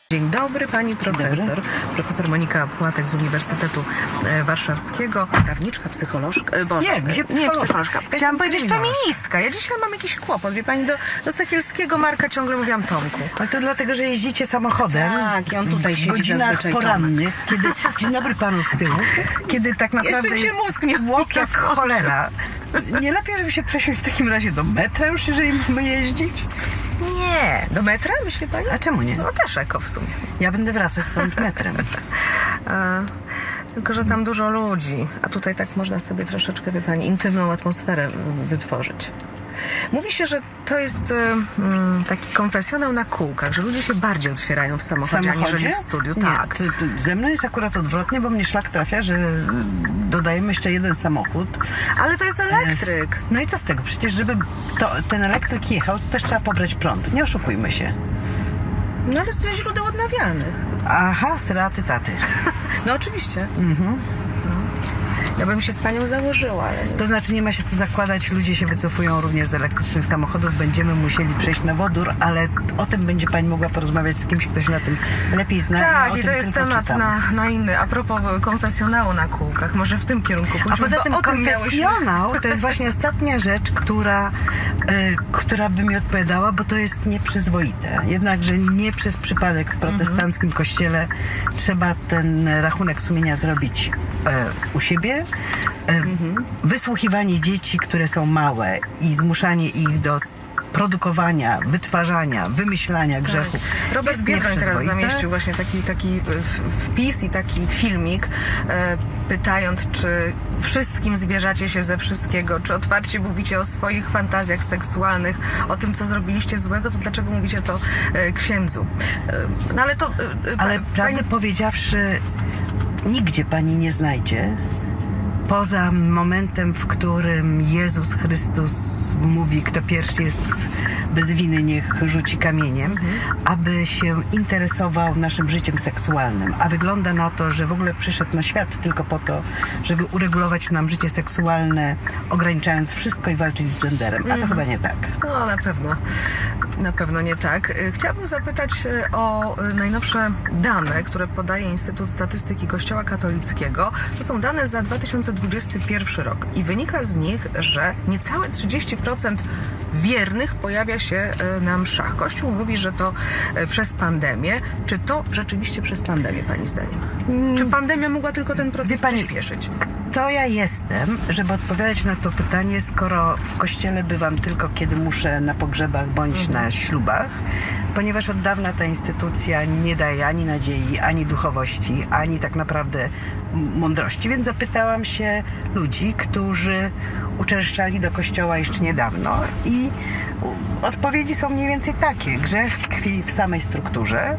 Dzień dobry, pani profesor. Profesor Monika Płatek z Uniwersytetu Warszawskiego. Prawniczka, psycholożka. Nie psycholożka. Chciałam powiedzieć feministka. Ja dzisiaj mam jakiś kłopot. Wie pani, do Sekielskiego Marka ciągle mówiłam Tomku. Ale to dlatego, że jeździcie samochodem. Tak, i on tutaj siedzi w godzinach porannych, kiedy, dzień dobry panu z tyłu, kiedy tak naprawdę jeszcze jest mózg nie tłok jak cholera. Nie lepiej, żeby się przesiąść w takim razie do metra już, jeżeli mamy jeździć? Nie. Do metra, myśli pani? A czemu nie? No też eko w sumie. Ja będę wracać stąd metrem. Tylko że tam dużo ludzi, a tutaj tak można sobie troszeczkę, wie pani, intymną atmosferę wytworzyć. Mówi się, że to jest taki konfesjonał na kółkach, że ludzie się bardziej otwierają w samochodzie, aniżeli w studiu. Nie, tak. Ze mną jest akurat odwrotnie, bo mnie szlak trafia, że dodajemy jeszcze jeden samochód. Ale to jest elektryk. No i co z tego? Przecież żeby ten elektryk jechał, to też trzeba pobrać prąd. Nie oszukujmy się. No ale ze źródeł odnawialnych. Aha, sraty taty. No oczywiście. Ja bym się z panią założyła, ale... To znaczy nie ma się co zakładać, ludzie się wycofują również z elektrycznych samochodów, będziemy musieli przejść na wodór, ale o tym będzie pani mogła porozmawiać z kimś, kto się na tym lepiej zna. Tak, i to jest temat na inny. A propos konfesjonału na kółkach, może w tym kierunku pójdźmy. A poza tym konfesjonał to jest właśnie ostatnia rzecz, która by mi odpowiadała, bo to jest nieprzyzwoite. Jednakże nie przez przypadek w protestanckim kościele trzeba ten rachunek sumienia zrobić u siebie. Wysłuchiwanie dzieci, które są małe i zmuszanie ich do produkowania, wytwarzania, wymyślania grzechu. Robert Biedroń teraz zamieścił właśnie taki wpis i taki filmik, pytając, czy wszystkim zwierzacie się ze wszystkiego, czy otwarcie mówicie o swoich fantazjach seksualnych, o tym, co zrobiliście złego, to dlaczego mówicie to księdzu? No ale to... Ale prawdę powiedziawszy, nigdzie pani nie znajdzie, poza momentem, w którym Jezus Chrystus mówi, kto pierwszy jest bez winy, niech rzuci kamieniem, aby się interesował naszym życiem seksualnym. A wygląda na to, że w ogóle przyszedł na świat tylko po to, żeby uregulować nam życie seksualne, ograniczając wszystko i walczyć z genderem. A to chyba nie tak. No na pewno nie tak. Chciałabym zapytać o najnowsze dane, które podaje Instytut Statystyki Kościoła Katolickiego. To są dane za 2021 rok i wynika z nich, że niecałe 30% wiernych pojawia się na mszach. Kościół mówi, że to przez pandemię. Czy to rzeczywiście przez pandemię, pani zdaniem? Czy pandemia mogła tylko ten proces przyspieszyć? To ja jestem, żeby odpowiadać na to pytanie, skoro w kościele bywam tylko kiedy muszę na pogrzebach bądź na ślubach, ponieważ od dawna ta instytucja nie daje ani nadziei, ani duchowości, ani tak naprawdę mądrości. Więc zapytałam się ludzi, którzy uczęszczali do kościoła jeszcze niedawno i odpowiedzi są mniej więcej takie. Grzech tkwi w samej strukturze.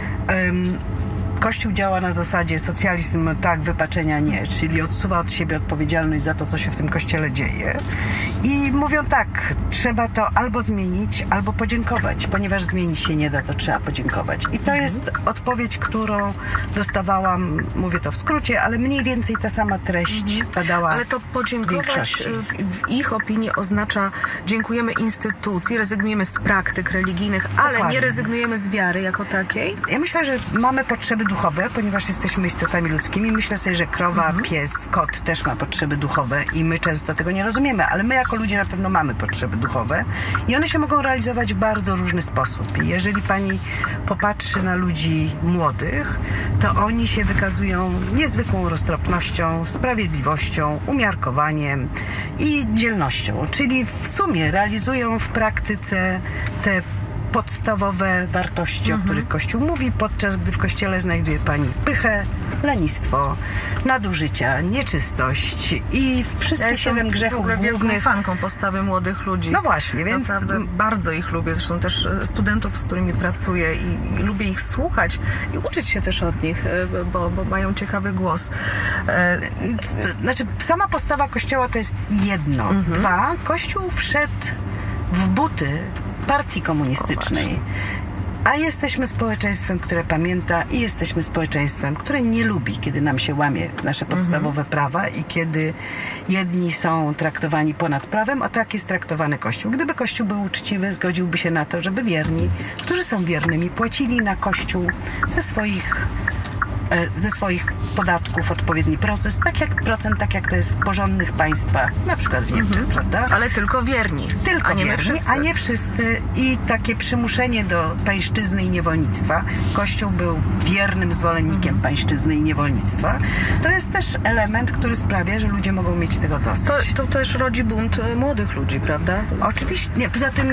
Kościół działa na zasadzie socjalizm tak, wypaczenia nie, czyli odsuwa od siebie odpowiedzialność za to, co się w tym kościele dzieje. I mówią tak, trzeba to albo zmienić, albo podziękować. Ponieważ zmienić się nie da, to trzeba podziękować. I to jest odpowiedź, którą dostawałam, mówię to w skrócie, ale mniej więcej ta sama treść padała. Ale to podziękować w ich opinii oznacza dziękujemy instytucji, rezygnujemy z praktyk religijnych, ale Dokładnie. nie rezygnujemy z wiary jako takiej? Ja myślę, że mamy potrzeby duchowe, ponieważ jesteśmy istotami ludzkimi. Myślę sobie, że krowa, pies, kot też ma potrzeby duchowe i my często tego nie rozumiemy, ale my jako ludzie na pewno mamy potrzeby duchowe i one się mogą realizować w bardzo różny sposób. I jeżeli pani popatrzy na ludzi młodych, to oni się wykazują niezwykłą roztropnością, sprawiedliwością, umiarkowaniem i dzielnością. Czyli w sumie realizują w praktyce te podstawowe wartości, o których Kościół mówi, podczas gdy w Kościele znajduje pani pychę, lenistwo, nadużycia, nieczystość i wszystkie 7 grzechów głównych. Wielką fanką postawy młodych ludzi. No właśnie, więc... Naprawdę bardzo ich lubię, zresztą też studentów, z którymi pracuję i lubię ich słuchać i uczyć się też od nich, bo mają ciekawy głos. Znaczy, sama postawa Kościoła to jest jedno. 2, Kościół wszedł w buty partii komunistycznej. A jesteśmy społeczeństwem, które pamięta i jesteśmy społeczeństwem, które nie lubi, kiedy nam się łamie nasze podstawowe prawa i kiedy jedni są traktowani ponad prawem, a tak jest traktowany Kościół. Gdyby Kościół był uczciwy, zgodziłby się na to, żeby wierni, którzy są wiernymi, płacili na Kościół ze swoich podatków odpowiedni procent, tak jak to jest w porządnych państwach, na przykład w Niemczech, prawda? Ale tylko wierni, Tylko a nie wierni, my wszyscy. a nie wszyscy. I takie przymuszenie do pańszczyzny i niewolnictwa. Kościół był wiernym zwolennikiem pańszczyzny i niewolnictwa. To jest też element, który sprawia, że ludzie mogą mieć tego dosyć. To też rodzi bunt młodych ludzi, prawda? Oczywiście. Nie, poza tym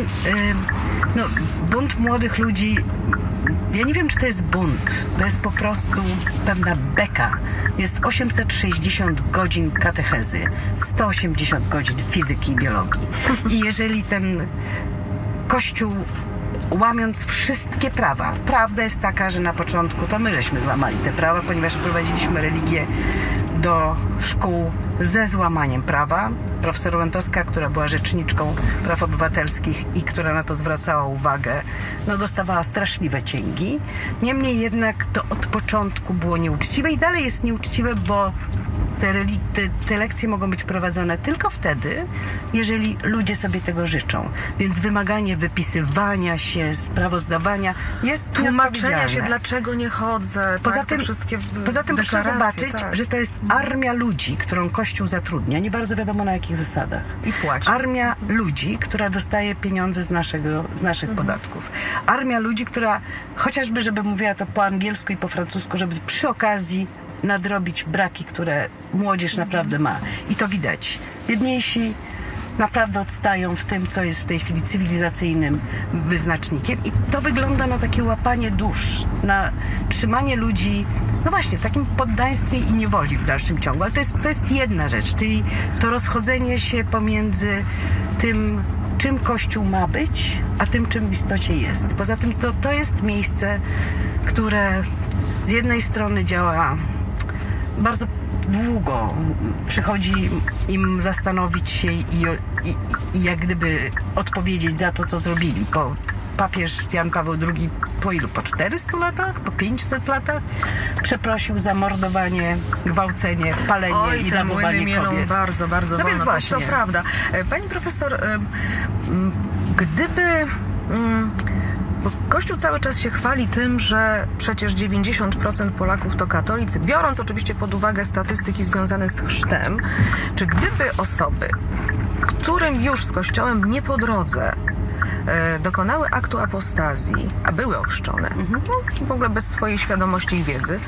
bunt młodych ludzi, ja nie wiem, czy to jest bunt. To jest po prostu pewna beka. Jest 860 godzin katechezy, 180 godzin fizyki i biologii. I jeżeli ten Kościół, łamiąc wszystkie prawa, prawda jest taka, że na początku to my żeśmy złamali te prawa, ponieważ prowadziliśmy religię do szkół ze złamaniem prawa. Profesor Łętowska, która była rzeczniczką praw obywatelskich i która na to zwracała uwagę, dostawała straszliwe cięgi. Niemniej jednak to od początku było nieuczciwe i dalej jest nieuczciwe, bo te lekcje mogą być prowadzone tylko wtedy, jeżeli ludzie sobie tego życzą. Więc wymaganie wypisywania się, sprawozdawania jest tłumaczenia się, dlaczego nie chodzę. Poza tym proszę zobaczyć, że to jest armia ludzi, którą Kościół zatrudnia, nie bardzo wiadomo na jakich zasadach. I płaci. Armia ludzi, która dostaje pieniądze z naszych podatków. Armia ludzi, która chociażby, żeby mówiła to po angielsku i po francusku, żeby przy okazji nadrobić braki, które młodzież naprawdę ma. I to widać. Biedniejsi naprawdę odstają w tym, co jest w tej chwili cywilizacyjnym wyznacznikiem. I to wygląda na takie łapanie dusz, na trzymanie ludzi, właśnie, w takim poddaństwie i niewoli w dalszym ciągu. Ale to jest jedna rzecz, czyli to rozchodzenie się pomiędzy tym, czym Kościół ma być, a tym, czym w istocie jest. Poza tym to jest miejsce, które z jednej strony działa bardzo długo, przychodzi im zastanowić się i jak gdyby odpowiedzieć za to, co zrobili. Papież Jan Paweł II po ilu? Po 400 latach? Po 500 latach? Przeprosił za mordowanie, gwałcenie, palenie i rabowanie kobiet. Bardzo, bardzo wolno. Więc właśnie. To prawda. Pani profesor, gdyby... Bo Kościół cały czas się chwali tym, że przecież 90% Polaków to katolicy, biorąc oczywiście pod uwagę statystyki związane z chrztem, czy gdyby osoby, którym już z Kościołem nie po drodze, dokonały aktu apostazji, a były ochrzczone, w ogóle bez swojej świadomości i wiedzy,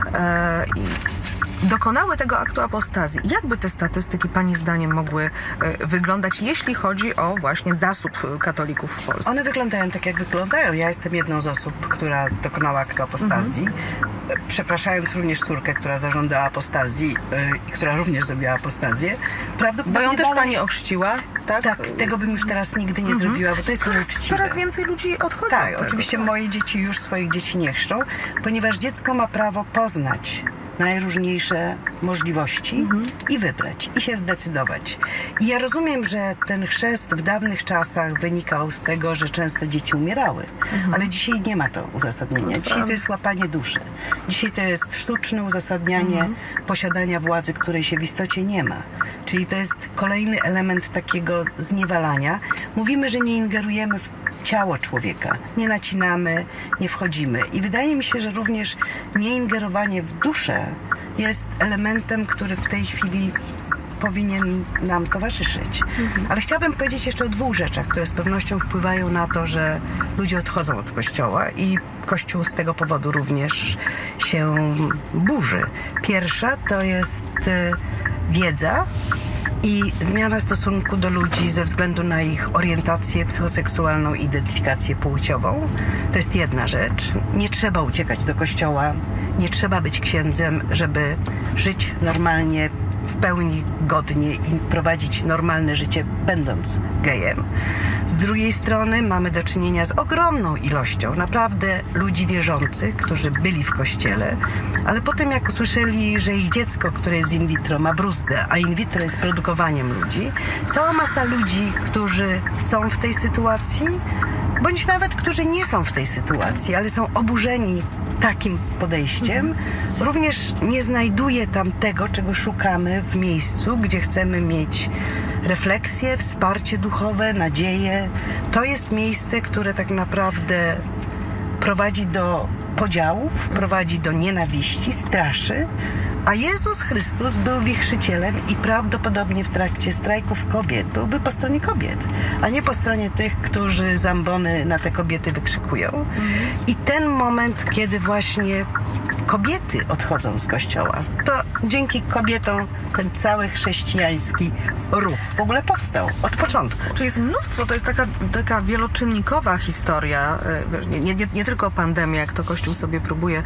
dokonały tego aktu apostazji. Jakby te statystyki Pani zdaniem mogły wyglądać, jeśli chodzi o właśnie zasób katolików w Polsce? One wyglądają tak, jak wyglądają. Ja jestem jedną z osób, która dokonała aktu apostazji. Przepraszając również córkę, która zażądała apostazji i która również zrobiła apostazję. Bo ją też Pani ochrzciła, tak? Tak, tego bym już teraz nigdy nie zrobiła, bo to jest coraz więcej ludzi odchodzi. Tak, oczywiście moje dzieci już swoich dzieci nie chrzczą, ponieważ dziecko ma prawo poznać najróżniejsze możliwości i wybrać, i się zdecydować. I ja rozumiem, że ten chrzest w dawnych czasach wynikał z tego, że często dzieci umierały, ale dzisiaj nie ma to uzasadnienia. Dzisiaj to jest łapanie duszy. Dzisiaj to jest sztuczne uzasadnianie posiadania władzy, której się w istocie nie ma. Czyli to jest kolejny element takiego zniewalania. Mówimy, że nie ingerujemy w ciało człowieka. Nie nacinamy, nie wchodzimy. I wydaje mi się, że również nieingerowanie w duszę jest elementem, który w tej chwili powinien nam towarzyszyć. Ale chciałabym powiedzieć jeszcze o dwóch rzeczach, które z pewnością wpływają na to, że ludzie odchodzą od Kościoła i Kościół z tego powodu również się burzy. Pierwsza to jest wiedza i zmiana stosunku do ludzi ze względu na ich orientację psychoseksualną i identyfikację płciową. To jest jedna rzecz. Nie trzeba uciekać do kościoła, nie trzeba być księdzem, żeby żyć normalnie, w pełni godnie i prowadzić normalne życie, będąc gejem. Z drugiej strony mamy do czynienia z ogromną ilością naprawdę ludzi wierzących, którzy byli w kościele, ale potem jak usłyszeli, że ich dziecko, które jest in vitro, ma bruzdę, a in vitro jest produkowaniem ludzi, cała masa ludzi, którzy są w tej sytuacji, bądź nawet, którzy nie są w tej sytuacji, ale są oburzeni takim podejściem, również nie znajduje tam tego, czego szukamy w miejscu, gdzie chcemy mieć refleksję, wsparcie duchowe, nadzieję. To jest miejsce, które tak naprawdę prowadzi do podziałów, prowadzi do nienawiści, straszy, a Jezus Chrystus był wichrzycielem i prawdopodobnie w trakcie strajków kobiet byłby po stronie kobiet, a nie po stronie tych, którzy zambony na te kobiety wykrzykują. I ten moment, kiedy właśnie kobiety odchodzą z kościoła, to dzięki kobietom ten cały chrześcijański ruch w ogóle powstał od początku. Czyli jest mnóstwo, to jest taka wieloczynnikowa historia, nie tylko pandemia, jak to Kościół sobie próbuje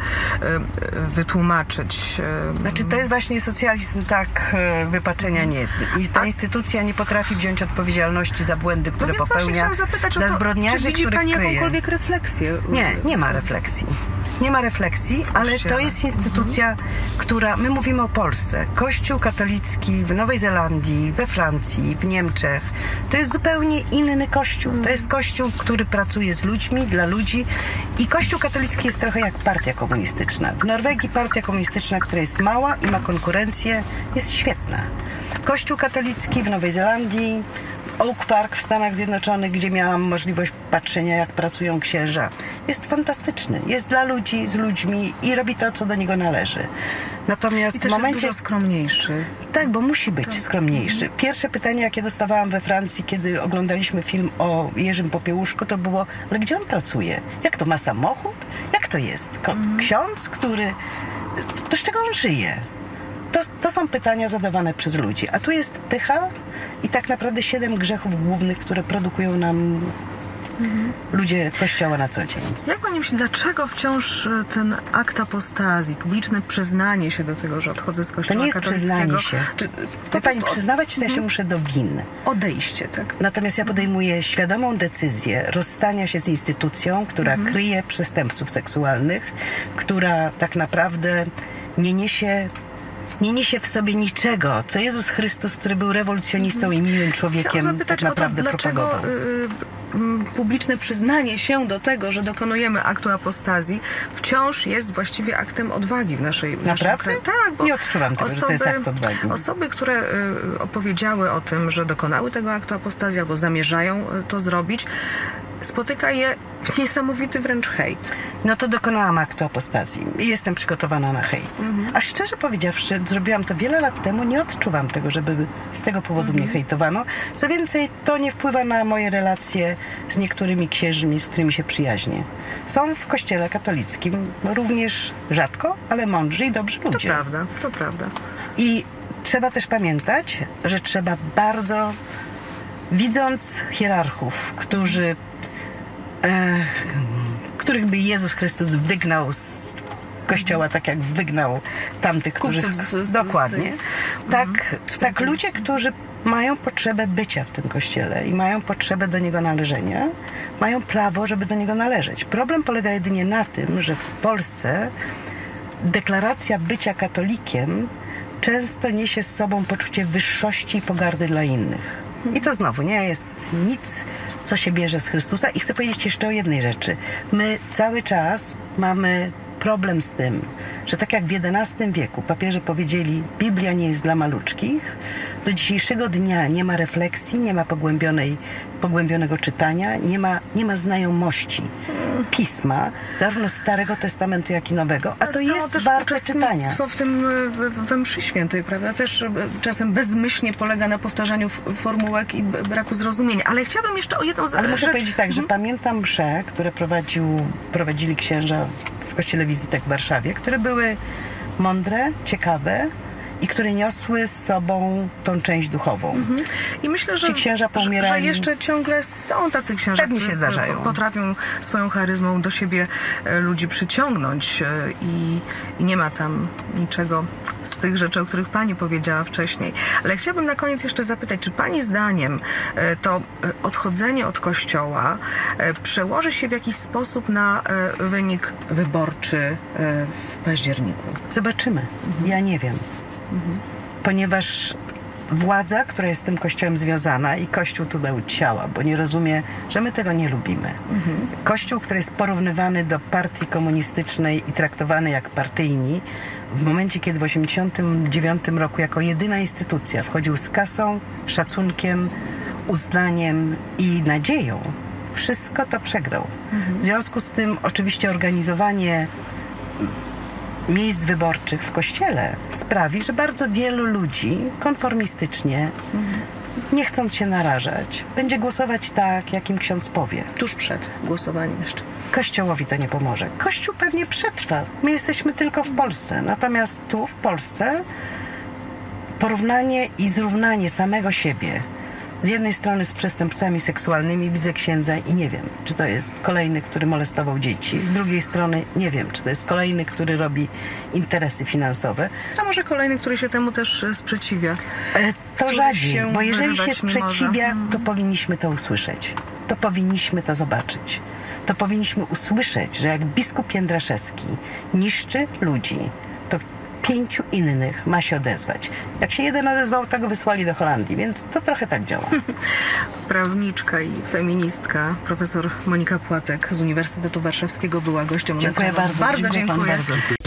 wytłumaczyć. Znaczy to jest właśnie socjalizm tak wypaczenia nie. I ta instytucja nie potrafi wziąć odpowiedzialności za błędy, które popełnia, zapytać za zbrodniarzy, czy widzi których pani kryje. jakąkolwiek refleksję? Nie ma refleksji. Nie ma refleksji, ale to jest instytucja, która... My mówimy o Polsce. Kościół katolicki w Nowej Zelandii, we Francji, w Niemczech. To jest zupełnie inny kościół. To jest kościół, który pracuje z ludźmi, dla ludzi. I kościół katolicki jest trochę jak partia komunistyczna. W Norwegii partia komunistyczna, która jest mała i ma konkurencję, jest świetna. Kościół katolicki w Nowej Zelandii, w Oak Park w Stanach Zjednoczonych, gdzie miałam możliwość patrzenia, jak pracują księża, jest fantastyczny. Jest dla ludzi, z ludźmi i robi to, co do niego należy. Natomiast I też w momencie... jest dużo skromniejszy. Tak, bo musi być skromniejszy. Pierwsze pytanie, jakie dostawałam we Francji, kiedy oglądaliśmy film o Jerzym Popiełuszku, to było, ale gdzie on pracuje? Jak to, ma samochód? Jak to jest? Ksiądz, który... To z czego on żyje? To są pytania zadawane przez ludzi. A tu jest pycha i tak naprawdę 7 grzechów głównych, które produkują nam ludzie Kościoła na co dzień. Jak pani myśli, dlaczego wciąż ten akt apostazji, publiczne przyznanie się do tego, że odchodzę z Kościoła to nie jest katolickiego... przyznanie się. Czy Wie pani, przyznawać się, ja się muszę do win. Odejście, tak? Natomiast ja podejmuję świadomą decyzję rozstania się z instytucją, która kryje przestępców seksualnych, która tak naprawdę nie niesie w sobie niczego, co Jezus Chrystus, który był rewolucjonistą i miłym człowiekiem, tak naprawdę propagował. Publiczne przyznanie się do tego, że dokonujemy aktu apostazji, wciąż jest właściwie aktem odwagi w naszym kraju. Tak, bo nie odczuwam tego, że to jest akt odwagi. Osoby, które opowiedziały o tym, że dokonały tego aktu apostazji albo zamierzają to zrobić, spotyka je niesamowity wręcz hejt. No to dokonałam aktu apostazji i jestem przygotowana na hejt. A szczerze powiedziawszy, zrobiłam to wiele lat temu, nie odczuwam tego, żeby z tego powodu mnie hejtowano. Co więcej, to nie wpływa na moje relacje z niektórymi księżmi, z którymi się przyjaźnię. Są w kościele katolickim również rzadko, ale mądrzy i dobrzy ludzie. To prawda. I trzeba też pamiętać, że trzeba bardzo, widząc hierarchów, których by Jezus Chrystus wygnał z Kościoła, tak jak wygnał tamtych, którzy... Dokładnie. Tak ludzie, którzy mają potrzebę bycia w tym Kościele i mają potrzebę do niego należenia, mają prawo, żeby do niego należeć. Problem polega jedynie na tym, że w Polsce deklaracja bycia katolikiem często niesie z sobą poczucie wyższości i pogardy dla innych. I to znowu nie jest nic, co się bierze z Chrystusa. I chcę powiedzieć jeszcze o jednej rzeczy. My cały czas mamy problem z tym, że tak jak w XI wieku papieże powiedzieli, Biblia nie jest dla maluczkich, do dzisiejszego dnia nie ma refleksji, nie ma pogłębionego czytania, nie ma znajomości Pisma, zarówno Starego Testamentu, jak i Nowego, a to jest też warte czytania. uczestnictwo w tym we mszy świętej, prawda? Też czasem bezmyślnie polega na powtarzaniu formułek i braku zrozumienia. Ale chciałabym jeszcze o jedną rzecz... Ale muszę powiedzieć tak, że pamiętam msze, które prowadzili księża w kościele Wizytek w Warszawie, które były mądre, ciekawe i które niosły z sobą tą część duchową. I myślę, że, Ci księża że jeszcze ciągle są tacy księża, pewnie się zdarzają, potrafią swoją charyzmą do siebie ludzi przyciągnąć i nie ma tam niczego z tych rzeczy, o których pani powiedziała wcześniej. Ale chciałabym na koniec jeszcze zapytać, czy pani zdaniem to odchodzenie od Kościoła przełoży się w jakiś sposób na wynik wyborczy w październiku? Zobaczymy. Ja nie wiem. Ponieważ władza, która jest z tym Kościołem związana i Kościół tu dał ciała, bo nie rozumie, że my tego nie lubimy. Kościół, który jest porównywany do partii komunistycznej i traktowany jak partyjni, w momencie, kiedy w 1989 roku jako jedyna instytucja wchodził z kasą, szacunkiem, uznaniem i nadzieją, wszystko to przegrał. W związku z tym oczywiście organizowanie miejsc wyborczych w Kościele sprawi, że bardzo wielu ludzi konformistycznie, nie chcąc się narażać, będzie głosować tak, jak im ksiądz powie. Tuż przed głosowaniem jeszcze. Kościołowi to nie pomoże. Kościół pewnie przetrwa. My jesteśmy tylko w Polsce. Natomiast tu w Polsce porównanie i zrównanie samego siebie z jednej strony z przestępcami seksualnymi, widzę księdza i nie wiem, czy to jest kolejny, który molestował dzieci. Z drugiej strony nie wiem, czy to jest kolejny, który robi interesy finansowe. A może kolejny, który się temu też sprzeciwia? To Który rzadziej, się bo jeżeli się wyrywać nie sprzeciwia, może. to powinniśmy to usłyszeć. To powinniśmy to zobaczyć. To powinniśmy usłyszeć, że jak biskup Jędraszewski niszczy ludzi, to 5 innych ma się odezwać. Jak się jeden odezwał, to go wysłali do Holandii, więc to trochę tak działa. Prawniczka i feministka, profesor Monika Płatek z Uniwersytetu Warszawskiego była gościem. Dziękuję bardzo. Bardzo Dziękuję panu dziękuję. bardzo.